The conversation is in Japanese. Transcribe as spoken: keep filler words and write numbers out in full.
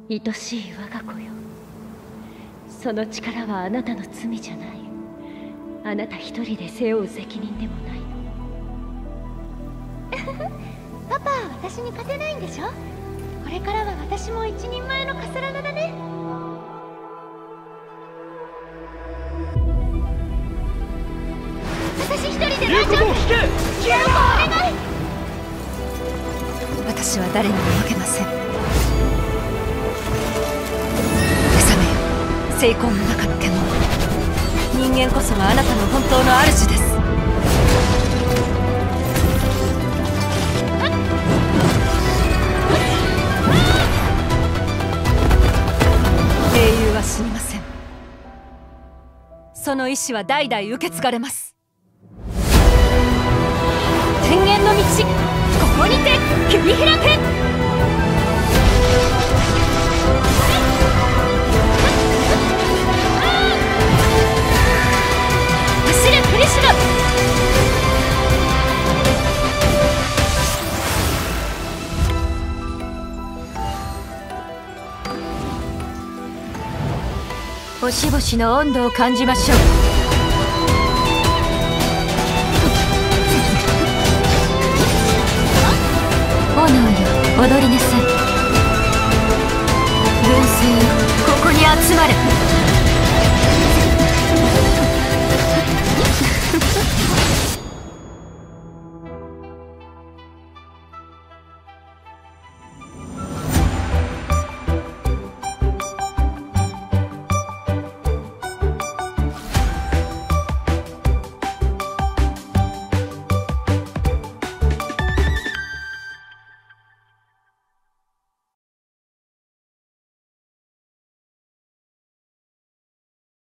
愛しい我が子よ、その力はあなたの罪じゃない。あなた一人で背負う責任でもないの。 パパは私に勝てないんでしょ。これからは私も一人前のカスラナだね。私一人で大丈夫。言うことを聞け。聞けよ、お願い。 私は誰にも負けません。目覚めよ、精魂の中の獣。人間こそがあなたの本当の主です。英雄は死にません。その意志は代々受け継がれます。天元の道、ここにて切り開け。走れクリシュナ。星々の温度を感じましょう。炎よ、踊りなさい。